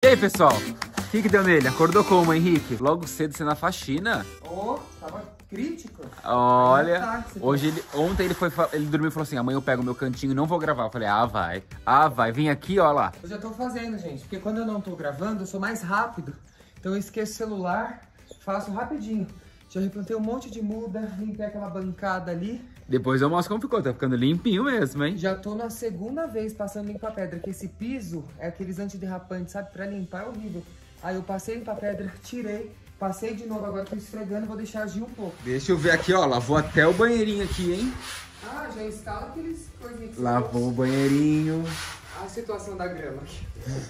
aí, pessoal? O que deu nele? Acordou como, Henrique? Logo cedo você na faxina? Tava crítico. Olha, ontem ele dormiu e falou assim, amanhã eu pego o meu cantinho e não vou gravar. Eu falei, vai, vem aqui, ó lá. Eu já tô fazendo, gente, porque quando eu não tô gravando, eu sou mais rápido. Então eu esqueço o celular, faço rapidinho. Já replantei um monte de muda, limpei aquela bancada ali. Depois eu mostro como ficou, tá ficando limpinho mesmo, hein? Já tô na segunda vez passando limpa-pedra, que esse piso é aqueles antiderrapantes, sabe? Pra limpar é horrível. Aí eu passei limpa-pedra, tirei, passei de novo, agora tô esfregando, vou deixar agir um pouco. Deixa eu ver aqui, ó, lavou até o banheirinho aqui, hein? Ah, já instala aqueles coisinhas que lavou o banheirinho. A situação da grama aqui.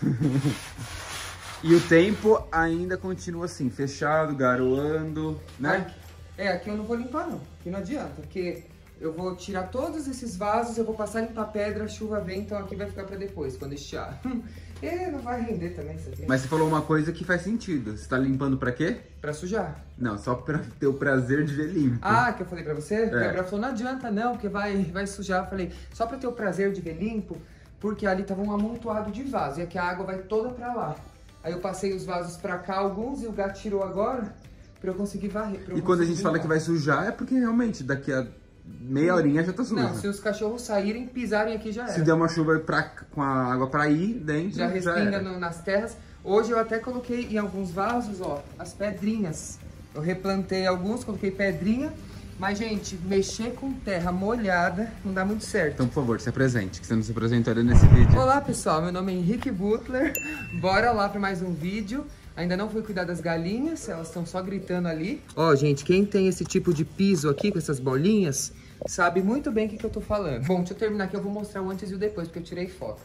E o tempo ainda continua assim, fechado, garoando, né? Aqui eu não vou limpar não, aqui não adianta, porque eu vou tirar todos esses vasos, eu vou passar limpa-pedra, chuva vem, então aqui vai ficar pra depois, quando estiar. Não vai render também isso aqui. Mas você falou uma coisa que faz sentido, você tá limpando pra quê? Pra sujar. Não, só pra ter o prazer de ver limpo. Ah, que eu falei pra você? O Gabriel falou, não adianta não, porque vai sujar. Eu falei, só pra ter o prazer de ver limpo, porque ali tava um amontoado de vaso, e aqui a água vai toda pra lá. Aí eu passei os vasos pra cá, alguns, e o gato tirou agora, pra eu conseguir varrer. E quando a gente fala que vai sujar, é porque realmente daqui a meia horinha já tá sujo. Não, se os cachorros saírem, pisarem aqui já era. Se der uma chuva com a água pra ir dentro, já respinga nas terras. Hoje eu até coloquei em alguns vasos, ó, as pedrinhas. Eu replantei alguns, coloquei pedrinha. Mas, gente, mexer com terra molhada não dá muito certo. Então, por favor, se apresente, que você não se apresentou nesse vídeo. Olá, pessoal. Meu nome é Henrique Butler. Bora lá para mais um vídeo. Ainda não fui cuidar das galinhas, elas estão só gritando ali. Ó, gente, quem tem esse tipo de piso aqui, com essas bolinhas, sabe muito bem o que eu tô falando. Bom, deixa eu terminar aqui, eu vou mostrar o antes e o depois, porque eu tirei foto.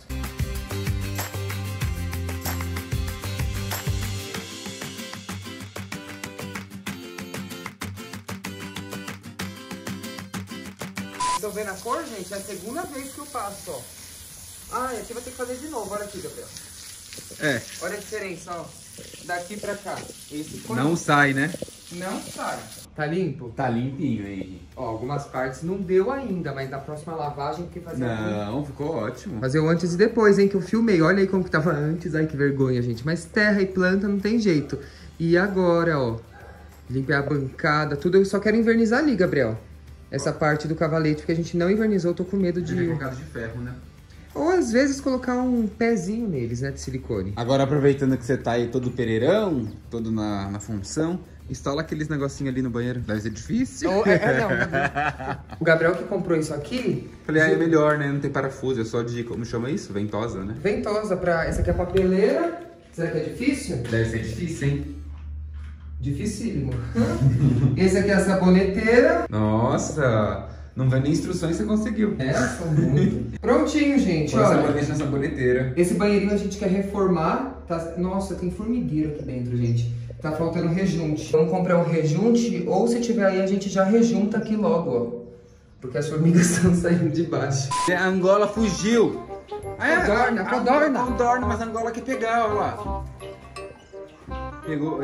Estão vendo a cor, gente? É a segunda vez que eu passo, ó. Ah, aqui vai ter que fazer de novo. Olha aqui, Gabriel. Olha a diferença, ó. Daqui pra cá. Não sai, né? Não sai. Tá limpo? Tá limpinho aí. Ó, algumas partes não deu ainda, mas na próxima lavagem que fazer Não, ficou ótimo. Fazer o antes e depois, hein, que eu filmei. Olha aí como que tava antes. Ai, que vergonha, gente. Mas terra e planta não tem jeito. E agora, ó. Limpar a bancada, tudo. Eu só quero invernizar ali, Gabriel. Essa parte do cavalete, porque a gente não invernizou, eu tô com medo de... É casa de ferro, né? Ou às vezes colocar um pezinho neles, né, de silicone. Agora, aproveitando que você tá aí todo pereirão, todo na função, instala aqueles negocinhos ali no banheiro. Deve ser difícil. Não. O Gabriel que comprou isso aqui... Falei, é melhor, né? Não tem parafuso, é só de... Como chama isso? Ventosa, né? Ventosa pra... Essa aqui é a papeleira. Será que é difícil? Deve ser difícil, hein? Dificílimo. Esse aqui é a saboneteira. Nossa, não vem nem instruções, você conseguiu. São muito. Prontinho, gente. Olha, sabonete na saboneteira. Esse banheirinho a gente quer reformar. Tá... Nossa, tem formigueiro aqui dentro, gente. Tá faltando rejunte. Vamos comprar um rejunte, ou se tiver aí, a gente já rejunta aqui logo, ó. Porque as formigas estão saindo de baixo. A Angola fugiu. Codorna. Mas a Angola quer pegar, olha lá. Pegou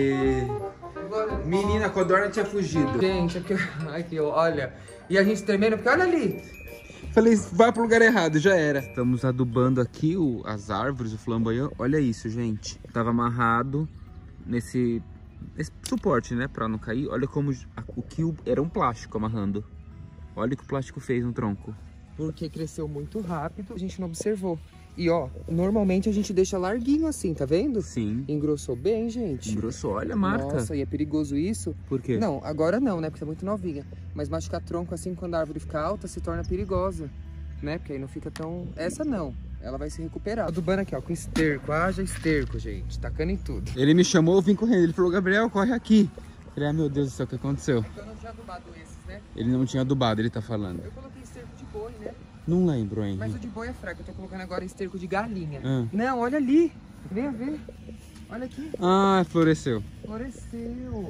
menina, a codorna tinha fugido. Gente, aqui, olha. E a gente termina, porque olha ali. Falei, vai pro lugar errado, já era. Estamos adubando aqui as árvores, o flamboyant. Olha isso, gente. Tava amarrado nesse suporte, né, pra não cair. Olha como era um plástico amarrando. Olha o que o plástico fez no tronco. Porque cresceu muito rápido, a gente não observou. E ó, normalmente a gente deixa larguinho assim, tá vendo? Sim. Engrossou bem, gente. Engrossou, olha a marca. Nossa, e é perigoso isso. Por quê? Não, agora não, né? Porque é muito novinha. Mas machucar tronco assim, quando a árvore fica alta, se torna perigosa. Né? Porque aí não fica tão... Essa não. Ela vai se recuperar. Adubando aqui, ó, com esterco. Haja esterco, gente. Tacando em tudo. Ele me chamou, eu vim correndo. Ele falou, Gabriel, corre aqui. Eu falei, meu Deus do céu, o que aconteceu? Eu não tinha adubado esses, né? Ele não tinha adubado, ele tá falando. Eu coloquei esterco de boi, né? Não lembro, hein? Mas o de boi é fraco, eu tô colocando agora esterco de galinha. Ah. Não, olha ali. Venha ver. Olha aqui. Ah, floresceu. Floresceu.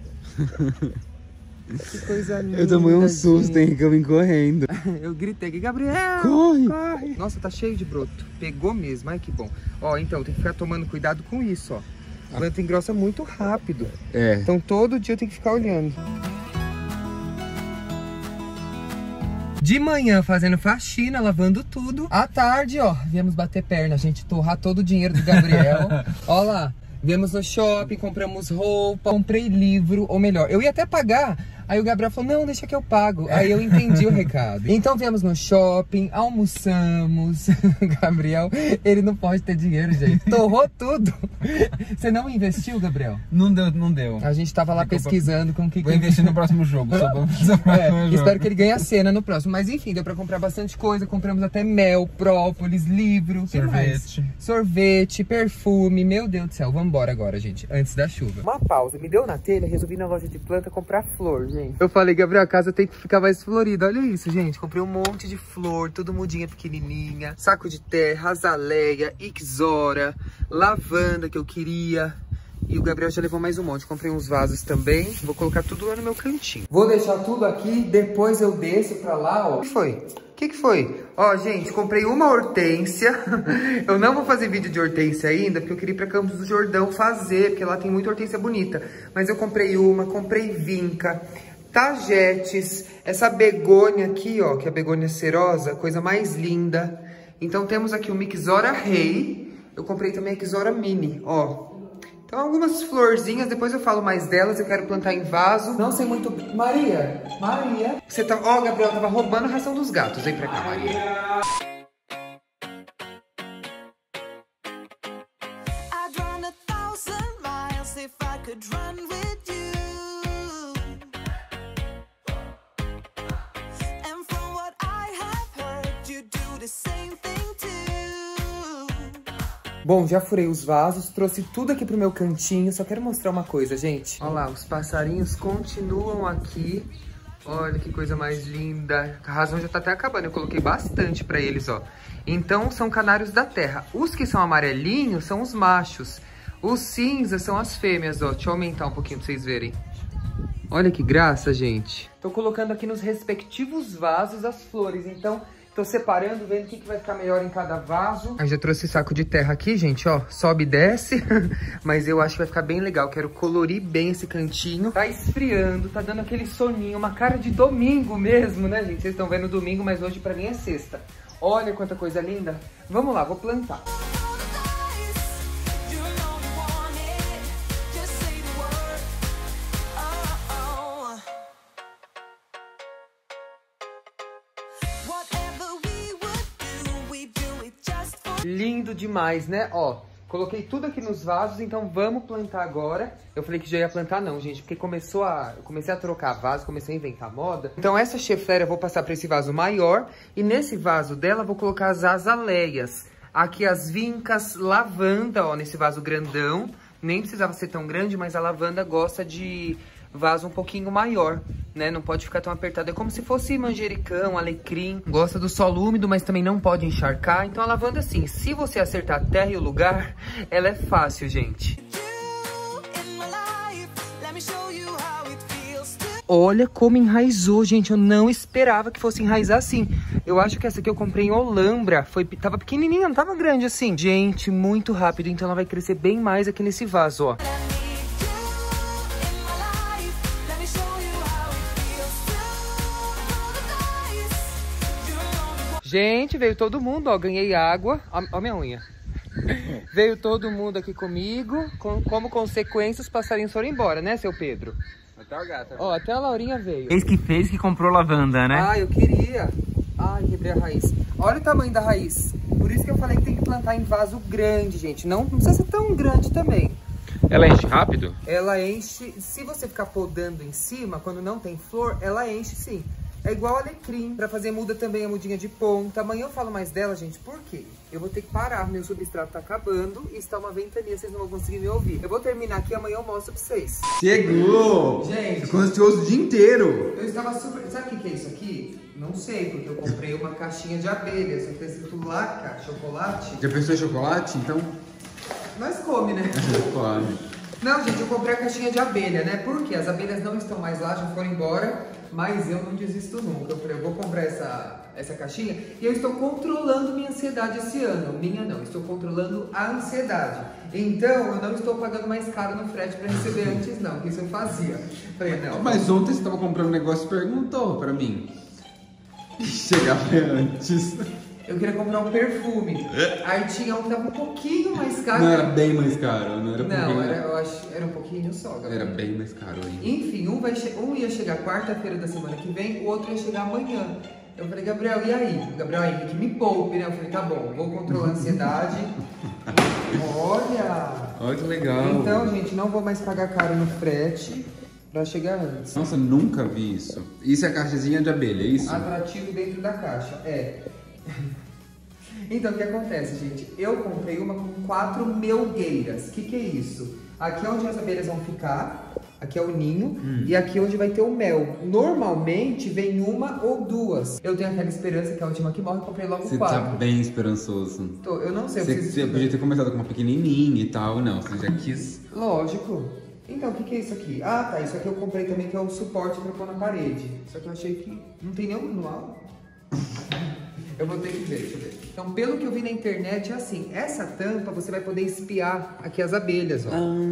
Que coisa linda. Eu tomei um susto, hein, que eu vim correndo. Eu gritei aqui, Gabriel, corre! Nossa, tá cheio de broto. Pegou mesmo, ai que bom. Ó, então, tem que ficar tomando cuidado com isso, ó. A planta engrossa muito rápido. Então todo dia eu tenho que ficar olhando. De manhã fazendo faxina, lavando tudo. À tarde, ó, viemos bater perna, gente, torrar todo o dinheiro do Gabriel. Ó lá, viemos no shopping, compramos roupa, comprei livro, ou melhor, eu ia até pagar. Aí o Gabriel falou, não, deixa que eu pago. Aí eu entendi o recado. Então viemos no shopping, almoçamos. Gabriel, ele não pode ter dinheiro, gente. Torrou tudo. Você não investiu, Gabriel? Não deu, não deu. A gente tava lá pesquisando com o que... Vou investir no próximo jogo. Espero que ele ganhe a cena no próximo. Mas enfim, deu pra comprar bastante coisa. Compramos até mel, própolis, livro. Sorvete. Sorvete, perfume. Meu Deus do céu. Vambora agora, gente. Antes da chuva. Uma pausa. Me deu na telha. Resolvi na loja de planta comprar flor, gente. Eu falei, Gabriel, a casa tem que ficar mais florida. Olha isso, gente. Comprei um monte de flor. Tudo mudinha pequenininha. Saco de terra, azaleia, ixora, lavanda que eu queria. E o Gabriel já levou mais um monte. Comprei uns vasos também. Vou colocar tudo lá no meu cantinho. Vou deixar tudo aqui. Depois eu desço pra lá, ó. O que foi? O que foi? Ó, gente, comprei uma hortênsia. Eu não vou fazer vídeo de hortência ainda, porque eu queria ir pra Campos do Jordão fazer, porque lá tem muita hortência bonita. Mas eu comprei uma, comprei vinca, tagetes, essa begônia aqui, ó, que é a begônia cerosa, coisa mais linda. Então temos aqui o Mixora Rei. Eu comprei também a Ixora Mini, ó. Então algumas florzinhas, depois eu falo mais delas, eu quero plantar em vaso. Não sei muito... Maria! Você tá... Ó, Gabriel, tava roubando a ração dos gatos. Vem pra cá, Maria. Bom, já furei os vasos, trouxe tudo aqui pro meu cantinho. Só quero mostrar uma coisa, gente. Olha lá, os passarinhos continuam aqui. Olha que coisa mais linda. A razão já tá até acabando, eu coloquei bastante pra eles, ó. Então, são canários da terra. Os que são amarelinhos são os machos. Os cinzas são as fêmeas, ó. Deixa eu aumentar um pouquinho pra vocês verem. Olha que graça, gente. Tô colocando aqui nos respectivos vasos as flores, então... Tô separando, vendo o que vai ficar melhor em cada vaso. Aí já trouxe saco de terra aqui, gente, ó. Sobe e desce. Mas eu acho que vai ficar bem legal. Quero colorir bem esse cantinho. Tá esfriando, tá dando aquele soninho. Uma cara de domingo mesmo, né, gente? Vocês estão vendo domingo, mas hoje pra mim é sexta. Olha quanta coisa linda. Vamos lá, vou plantar. Lindo demais, né? Ó, coloquei tudo aqui nos vasos, então vamos plantar agora. Eu falei que já ia plantar não, gente, porque eu comecei a trocar vaso, comecei a inventar moda. Então essa chefleira eu vou passar para esse vaso maior e nesse vaso dela eu vou colocar as azaleias. Aqui as vincas, lavanda, ó, nesse vaso grandão. Nem precisava ser tão grande, mas a lavanda gosta de vaso um pouquinho maior, né? Não pode ficar tão apertado. É como se fosse manjericão, alecrim. Gosta do solo úmido, mas também não pode encharcar. Então a lavanda, assim, se você acertar a terra e o lugar, ela é fácil, gente. Olha como enraizou, gente. Eu não esperava que fosse enraizar assim. Eu acho que essa aqui eu comprei em Olambra. Tava pequenininha, não tava grande assim. Gente, muito rápido. Então ela vai crescer bem mais aqui nesse vaso, ó. Gente, veio todo mundo, ó, ganhei água. Ó minha unha. Veio todo mundo aqui comigo. Como consequência, os passarinhos foram embora, né, seu Pedro? Até o gato. Ó, até a Laurinha veio. Fez que comprou lavanda, né? Ah, eu queria. Ai, quebrei a raiz. Olha o tamanho da raiz. Por isso que eu falei que tem que plantar em vaso grande, gente. Não precisa ser tão grande também. Ela enche rápido? Ela enche, se você ficar podando em cima, quando não tem flor, ela enche sim. É igual alecrim. Pra fazer muda também a mudinha de ponta. Amanhã eu falo mais dela, gente. Por quê? Eu vou ter que parar. Meu substrato tá acabando e está uma ventania. Vocês não vão conseguir me ouvir. Eu vou terminar aqui. Amanhã eu mostro pra vocês. Chegou! Gente. Ficou ansioso o dia inteiro. Eu estava super... Sabe o que é isso aqui? Não sei, porque eu comprei uma caixinha de abelhas. Aqui tá escrito Laca, chocolate. Já pensou em chocolate, então? Nós come, né? Claro. Não, gente, eu comprei a caixinha de abelha, né? Porque as abelhas não estão mais lá, já foram embora. Mas eu não desisto nunca. Eu falei, eu vou comprar essa caixinha. E eu estou controlando minha ansiedade esse ano. Minha não, estou controlando a ansiedade. Então, eu não estou pagando mais caro no frete para receber antes não, que isso eu fazia. Falei, não. Mas ontem você estava comprando um negócio e perguntou pra mim. Chegava antes. Eu queria comprar um perfume. Aí tinha um que tava um pouquinho mais caro. Não era bem mais caro, não era Não, pouquinho. eu acho era um pouquinho só, Gabriel. Era bem mais caro ainda. Enfim, um ia chegar quarta-feira da semana que vem, o outro ia chegar amanhã. Eu falei, Gabriel, e aí? O Gabriel, aí, que me poupe, né? Eu falei, tá bom, vou controlar a ansiedade. Olha que legal. Então, gente, não vou mais pagar caro no frete pra chegar antes. Nossa, nunca vi isso. Isso é a caixazinha de abelha, é isso? Atrativo dentro da caixa, é. Então, o que acontece, gente? Eu comprei uma com 4 melgueiras. O que é isso? Aqui é onde as abelhas vão ficar, aqui é o ninho, e aqui é onde vai ter o mel. Normalmente vem uma ou duas. Eu tenho aquela esperança que a última que morre, eu comprei logo Você 4. tá bem esperançoso. Eu não sei, eu preciso Você podia ter começado com uma pequenininha e tal, não. Você já quis... Lógico. Então, o que é isso aqui? Ah, tá, isso aqui eu comprei também, que é o suporte pra pôr na parede. Só que eu achei que não tem nenhum manual. Eu vou ter que ver, deixa eu ver. Então, pelo que eu vi na internet, é assim, essa tampa você vai poder espiar aqui as abelhas, ó.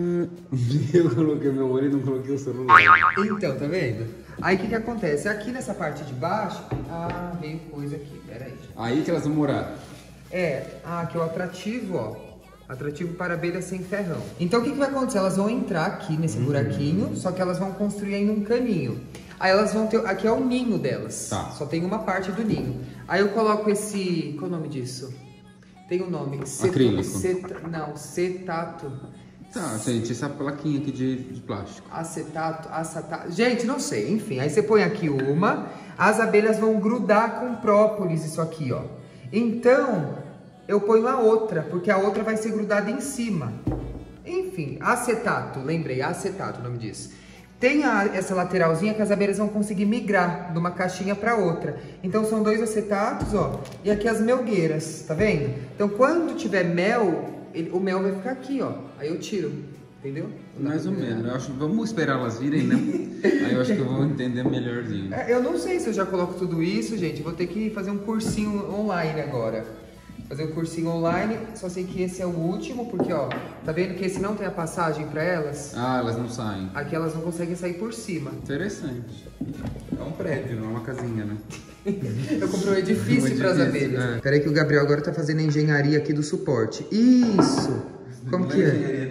Eu coloquei meu olho e não coloquei o celular. Então, tá vendo? Aí, o que acontece? Aqui nessa parte de baixo, veio coisa aqui, peraí. Aí que elas vão morar. Aqui é o atrativo, ó. Atrativo para abelhas sem ferrão. Então, o que vai acontecer? Elas vão entrar aqui nesse buraquinho, só que elas vão construir ainda um caninho. Aí elas vão ter... Aqui é o ninho delas. Tá. Só tem uma parte do ninho. Aí eu coloco esse... Qual é o nome disso? Tem um nome. Acrílico. Cetato. Tá, gente, essa plaquinha aqui de plástico. Acetato. Gente, não sei. Enfim, aí você põe aqui uma. As abelhas vão grudar com própolis isso aqui, ó. Então, eu ponho a outra, porque a outra vai ser grudada em cima. Enfim, acetato. Lembrei, acetato o nome disso. Tem essa lateralzinha que as abelhas vão conseguir migrar de uma caixinha para outra. Então são 2 acetatos, ó. E aqui as melgueiras, tá vendo? Então quando tiver mel, o mel vai ficar aqui, ó. Aí eu tiro, entendeu? Mais ou menos. Eu acho, vamos esperar elas virem, né? Aí eu acho que eu vou entender melhorzinho. Eu não sei se eu já coloco tudo isso, gente. Vou ter que fazer um cursinho online agora. Fazer um cursinho online, só sei que esse é o último, porque ó, tá vendo que esse não tem a passagem pra elas? Elas não saem. Aqui elas não conseguem sair por cima. Interessante. É um prédio, não é uma casinha, né? Eu comprei um edifício para as abelhas. É. Peraí que o Gabriel agora tá fazendo a engenharia aqui do suporte. Isso! Como que é?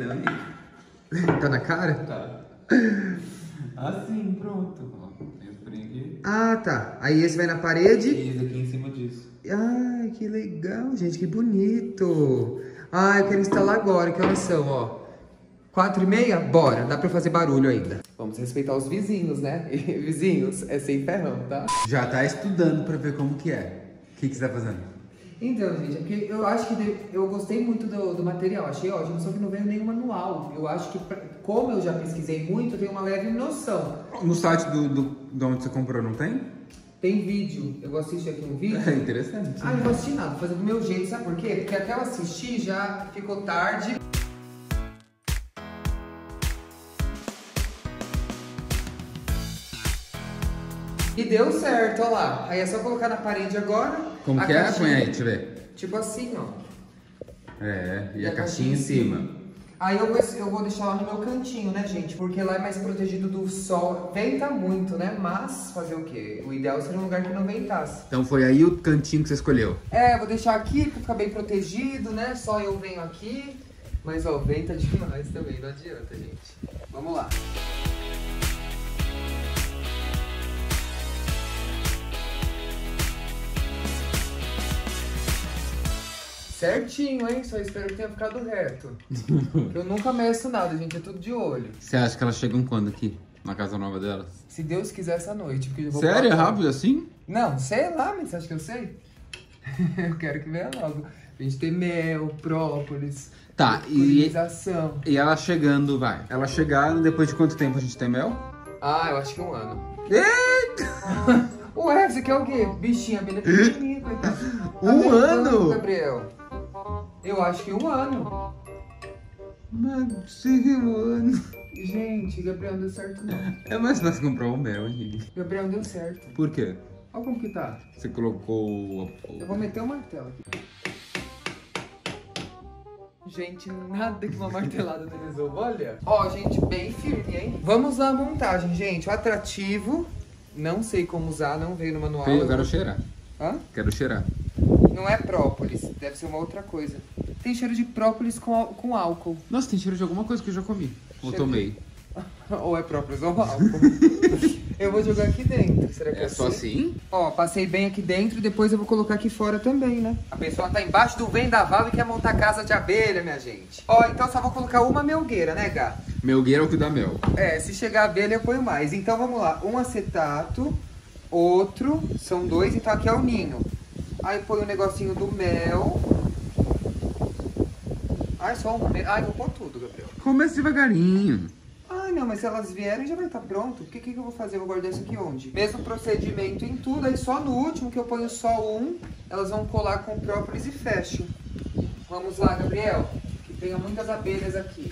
Tá na cara? Tá. Assim, pronto. Tem os aqui. Tá. Aí esse vai na parede. E esse aqui em cima disso. Ai, que legal, gente, que bonito. Eu quero instalar agora, que horas são, ó. 4h30? Bora, dá pra fazer barulho ainda. Vamos respeitar os vizinhos, né? Vizinhos, é sem ferrão, tá? Já tá estudando pra ver como que é. O que você tá fazendo? Então, gente, é porque eu acho que eu gostei muito do material, achei ótimo, só que não veio nenhum manual. Eu acho que, como eu já pesquisei muito, eu tenho uma leve noção. No site de onde você comprou, não tem? Tem vídeo, eu vou assistir aqui um vídeo. É interessante. Não vou assistir nada, vou fazer do meu jeito, sabe por quê? Porque até eu assistir já ficou tarde. E deu certo, ó lá. Aí é só colocar na parede agora. Como que é? Põe aí, deixa eu ver. Tipo assim, ó. E a caixinha em cima. Aí eu vou deixar lá no meu cantinho, né, gente? Porque lá é mais protegido do sol. Venta muito, né? Mas fazer o quê? O ideal seria um lugar que não ventasse. Então foi aí o cantinho que você escolheu. Eu vou deixar aqui pra ficar bem protegido, né? Só eu venho aqui. Mas, ó, venta demais também, não adianta, gente. Vamos lá. Certinho, hein? Só espero que tenha ficado reto. Eu nunca meço nada, gente. É tudo de olho. Você acha que elas chegam quando aqui? Na casa nova delas? Se Deus quiser essa noite. Porque eu vou Sério? É pra... rápido assim? Não, sei lá, mas você acha que eu sei? Eu quero que venha logo. A gente tem mel, própolis, polinização. E ela chegando, vai. Ela chegando, depois de quanto tempo a gente tem mel? Eu acho que 1 ano. Eita! Ué, você quer o quê? Bichinha, abelha pequenininha, coitado. 1 ano? Gabriel. Eu acho que 1 ano. Mano, sim, 1 ano. Gente, Gabriel não deu certo não. É mais fácil comprar um mel, hein? Gabriel não deu certo. Por quê? Olha como que tá. Você colocou... Eu vou meter o martelo aqui. Gente, nada que uma martelada não resolva, olha. Ó, gente, bem firme, hein? Vamos lá a montagem, gente. O atrativo Não sei como usar, não veio no manual. Eu quero cheirar. Hã? Quero cheirar. Não é própolis, deve ser uma outra coisa. Tem cheiro de própolis com álcool. Nossa, tem cheiro de alguma coisa que eu já comi. Ou Cheiro tomei. Ou é própolis ou álcool. Eu vou jogar aqui dentro. Será que é só assim? Ó, passei bem aqui dentro e depois eu vou colocar aqui fora também, né? A pessoa tá embaixo do vendaval e quer montar casa de abelha, minha gente. Ó, então só vou colocar uma melgueira, né, Gá? Melgueira é o que dá mel. É, se chegar a abelha eu ponho mais. Então vamos lá, um acetato, outro, são 2, então aqui é o ninho. Aí põe o negocinho do mel. Ai, só um. Ai, vou pôr tudo, Gabriel. Começa devagarinho. Ah, não, mas se elas vierem já vai estar pronto. O que eu vou fazer? Eu vou guardar isso aqui onde? Mesmo procedimento em tudo, aí só no último que eu ponho só um, elas vão colar com própolis e fecho. Vamos lá, Gabriel, que tenha muitas abelhas aqui.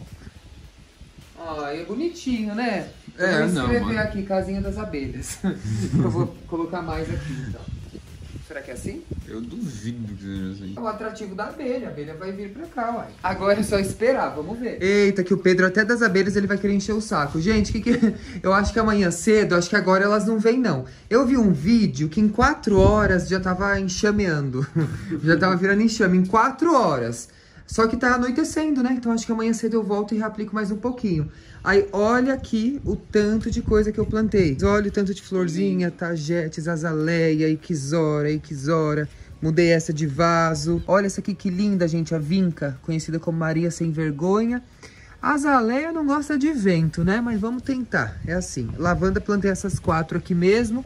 Ah, é bonitinho, né? Eu vou escrever aqui, casinha das abelhas. Eu vou colocar mais aqui, então. Será que é assim? Eu duvido que seja assim. É o atrativo da abelha, a abelha vai vir pra cá, uai. Agora é só esperar, vamos ver. Eita, que o Pedro até das abelhas ele vai querer encher o saco. Gente, eu acho que amanhã cedo, acho que agora elas não vêm não. Eu vi um vídeo que em 4 horas já tava enxameando. Já tava virando enxame, em 4 horas. Só que tá anoitecendo, né? Então acho que amanhã cedo eu volto e reaplico mais um pouquinho. Aí olha aqui o tanto de coisa que eu plantei. Olha o tanto de florzinha, tagetes, azaleia, iquizora. Mudei essa de vaso. Olha essa aqui que linda, gente, a vinca, conhecida como Maria Sem Vergonha. A azaleia não gosta de vento, né? Mas vamos tentar, é assim. Lavanda, plantei essas 4 aqui mesmo.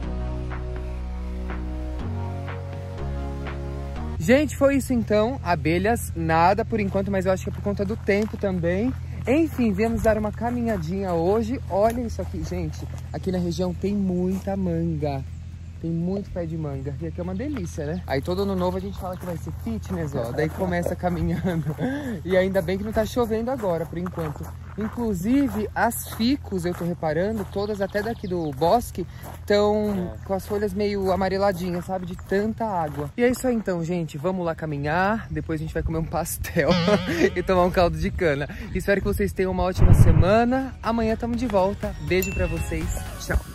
Gente, foi isso então. Abelhas, nada por enquanto, mas eu acho que é por conta do tempo também. Enfim, viemos dar uma caminhadinha hoje. Olha isso aqui, gente. Aqui na região tem muita manga. Tem muito pé de manga. E aqui é uma delícia, né? Aí todo ano novo a gente fala que vai ser fitness, ó. Daí começa caminhando. E ainda bem que não tá chovendo agora, por enquanto. Inclusive, as ficus, eu tô reparando, todas até daqui do bosque, estão com as folhas meio amareladinhas, sabe? De tanta água. E é isso aí então, gente. Vamos lá caminhar. Depois a gente vai comer um pastel e tomar um caldo de cana. Espero que vocês tenham uma ótima semana. Amanhã estamos de volta. Beijo pra vocês. Tchau.